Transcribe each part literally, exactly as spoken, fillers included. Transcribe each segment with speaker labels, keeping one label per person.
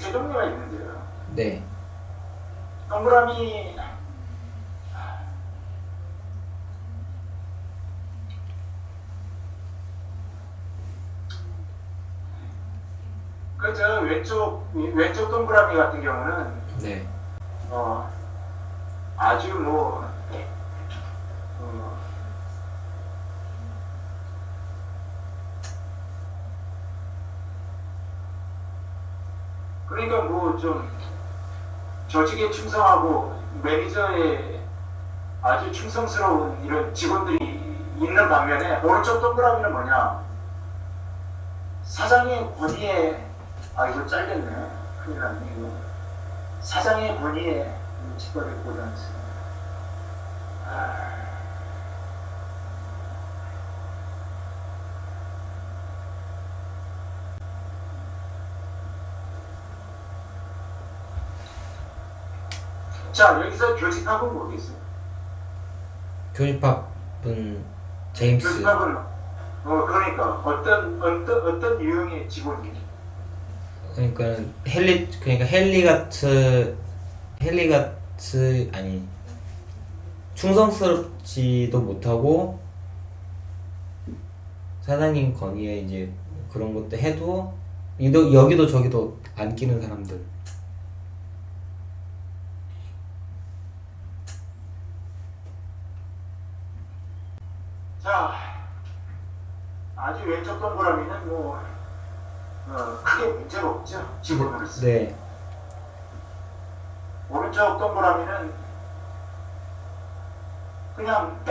Speaker 1: 세 종류가 있는데요.
Speaker 2: 네.
Speaker 1: 동그라미 그저 왼쪽 왼쪽 동그라미 같은 경우는
Speaker 2: 네.
Speaker 1: 어 아주 뭐 어, 그러니까 뭐 좀 조직에 충성하고 매니저에 아주 충성스러운 이런 직원들이 있는 반면에 오른쪽 동그라미는 뭐냐? 사장의 권위에 아 이거 짧겠네. 큰일 났네 이거. 사장의 권위에 직거래 보다는 아... 자 여기서 교집합은 뭐겠어요?
Speaker 2: 교집합은 제임스.
Speaker 1: 교집합은 어 그러니까 어떤 어떤 어떤 유형의 직원이?
Speaker 2: 그러니까 헨리 그러니까 헨리 같은 헨리 같은 아니 충성스럽지도 못하고 사장님 건의에 이제 그런 것도 해도 이도 여기도 저기도 안 끼는 사람들.
Speaker 1: 자 아주 왼쪽 동그라미는 뭐 어, 크게 문제가 없죠. 직원으로서.
Speaker 2: 네.
Speaker 1: 오른쪽 동그라미는 그냥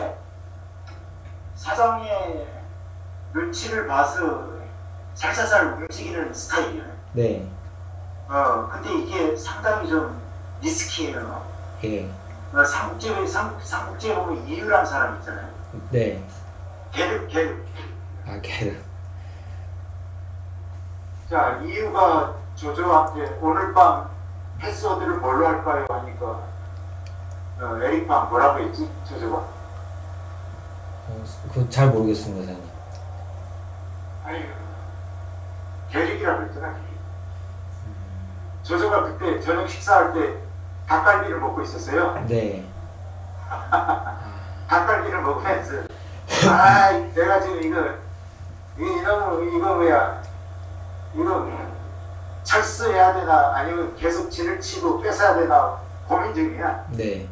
Speaker 1: 사장의 눈치를 봐서 살살살 움직이는 스타일이에요.
Speaker 2: 네.
Speaker 1: 어, 근데 이게 상당히 좀 리스키해요.
Speaker 2: 예.
Speaker 1: 어, 삼국지에, 삼, 삼국지에 보면 이유란 사람 있잖아요.
Speaker 2: 네.
Speaker 1: 게르, 게르.
Speaker 2: 아, 걔는.
Speaker 1: 자, 이유가 조조한테 오늘 밤 패스워드를 뭘로 할까요? 하니까 어, 에릭방 뭐라고 했지? 조조가?
Speaker 2: 어, 그거 잘 모르겠습니다, 사장님.
Speaker 1: 아유, 계획이라고 했잖아. 조조가 그때 저녁 식사할 때 닭갈비를 먹고 있었어요.
Speaker 2: 네.
Speaker 1: 닭갈비를 먹으면서 아, 내가 지금 이거 이놈 이거 뭐야? 이거 철수해야 되나 아니면 계속 진을 치고 뺏어야 되나 고민 중이야.
Speaker 2: 네.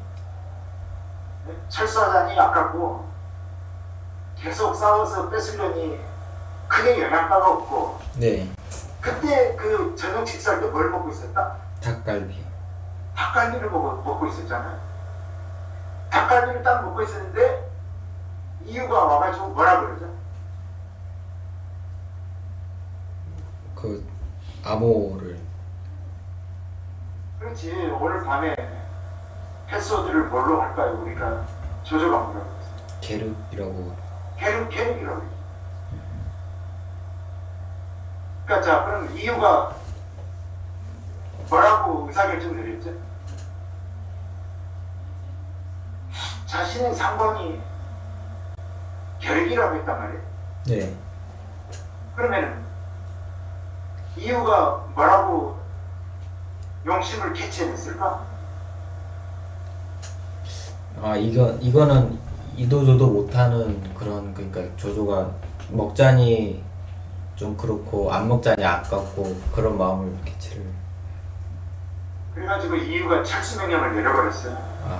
Speaker 1: 철수하자니 아깝고 계속 싸워서 뺏으려니 크게 영향가가 없고.
Speaker 2: 네.
Speaker 1: 그때 그 저녁 식사할 때 뭘 먹고 있었다?
Speaker 2: 닭갈비.
Speaker 1: 닭갈비를 먹고, 먹고 있었잖아요. 닭갈비를 딱 먹고 있었는데 이유가 와가지고 뭐라 그러죠?
Speaker 2: 그 암호를.
Speaker 1: 그렇지. 오늘 밤에 패스워드를 뭘로 할까요? 우리가 조조가 뭐라고 했어요?
Speaker 2: 게르이라고.
Speaker 1: 게르, 게르이라고 했죠. 그러니까 자, 그럼 이유가 뭐라고 의사결정을 내렸죠? 자신의 상관이 결기라고 했단 말이에요.
Speaker 2: 네.
Speaker 1: 그러면은 이유가 뭐라고 용심을 캐치해냈을까?
Speaker 2: 아 이거 이거는 이도저도 못하는 그런 그러니까 조조가 먹자니 좀 그렇고 안 먹자니 아깝고 그런 마음을 캐치를.
Speaker 1: 그래가지고 이유가 철수 명령을 내려버렸어요.
Speaker 2: 아.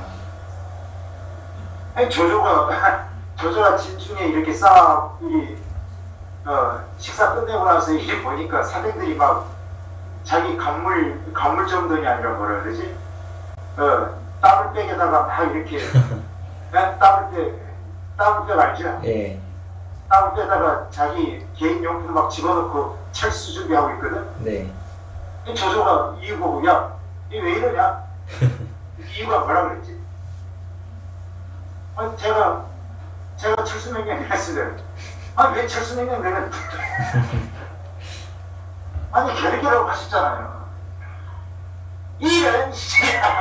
Speaker 1: 아니 조조가 조조가 진중에 이렇게 싸 이 어, 식사 끝내고 나서 이렇게 보니까 사병들이 막 자기 간물 간물 정도이 아니라 뭐라 그러지? 어 따블백에다가 막 이렇게 따블백 따블백 알죠?
Speaker 2: 예.
Speaker 1: 따블백에다가 자기 개인 용품 막 집어넣고 철수 준비하고 있거든.
Speaker 2: 네.
Speaker 1: 조조가 이유 보고 야, 이 왜 이러냐? 이유가 뭐라 그랬지? 아니 제가 제가 철수 명령 했으면 아니 왜 철수 명령 내는 아니 결계라고 하셨잖아요. 이런 씨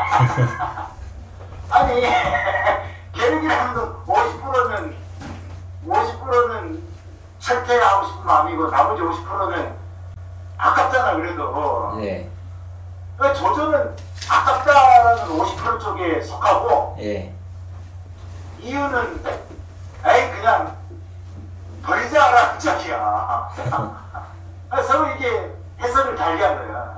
Speaker 1: 아니 결계라면 오십 퍼센트는 오십 퍼센트는 철퇴하고 싶은 마음이고 나머지 오십 퍼센트는 아깝잖아 그래도.
Speaker 2: 네.
Speaker 1: 그러니까 조조는 아깝다라는 오십 퍼센트 쪽에 속하고
Speaker 2: 예.
Speaker 1: 이유는 에이 그냥 버리자라는 짝이야. 아, 서로 이게 해석을 달리한 거야.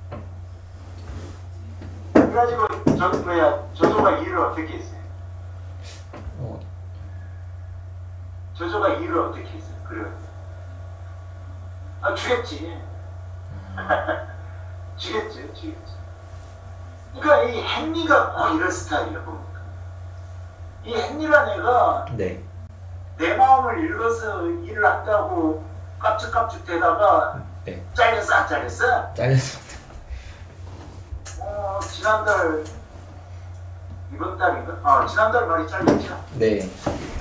Speaker 1: 그래가지고 저 뭐야 조조가 이유를 어떻게 했어요?
Speaker 2: 어,
Speaker 1: 조조가 이유를 어떻게 했어요? 그래. 아 죽였지. 죽였지, 죽였지. 그러니까 이 헨리가 꼭 이런 스타일이야 보니까. 이 헨리란 애가
Speaker 2: 네.
Speaker 1: 내 마음을 읽어서 일을 한다고 깝죽깝죽 대다가
Speaker 2: 네.
Speaker 1: 잘렸어 안 잘렸어?
Speaker 2: 잘렸습니다.
Speaker 1: 어 지난달 이번 달인가? 아 지난달 말이 잘렸죠.
Speaker 2: 네.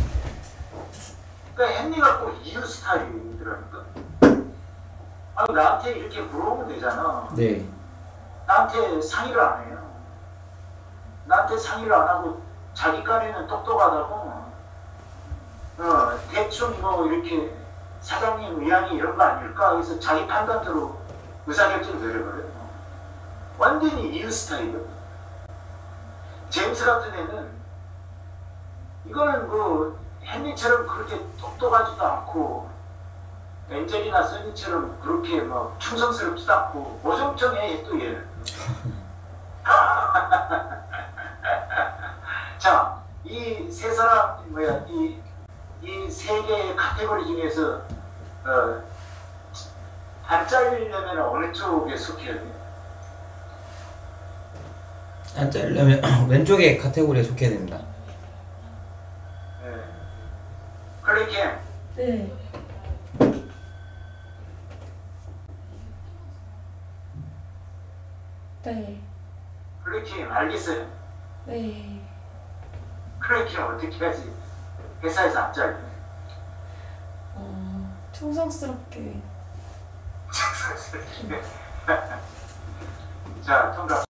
Speaker 1: 그러니까 헨리가 꼭 이유 스타일이더라니까. 아 나한테 이렇게 물어보면 되잖아.
Speaker 2: 네.
Speaker 1: 나한테 상의를 안 해요. 나한테 상의를 안 하고 자기 깐에는 똑똑하다고. 어 대충 뭐 이렇게 사장님 의향이 이런 거 아닐까 해서 자기 판단대로 의사결정을 내려버려요. 완전히 이유 스타일이거든. 제임스 같은 애는 이거는 그 헨리처럼 그렇게 똑똑하지도 않고 엔젤이나 써니처럼 그렇게 막 충성스럽지도 않고 모정청해 또 얘는. 자, 이 세 사람 뭐야 이 이 세 개의 카테고리 중에서 어, 안 잘리려면 어느 쪽에 속해야 돼?
Speaker 2: 안 잘리려면 왼쪽에 카테고리에 속해야 됩니다.
Speaker 1: 네. 클리캠.
Speaker 3: 네. 네.
Speaker 1: 클리캠 알겠어요.
Speaker 3: 네.
Speaker 1: 클리캠 어떻게 해야지 회사에서 안 잘려?
Speaker 3: 어, 충성스럽게.
Speaker 1: 자, 통과.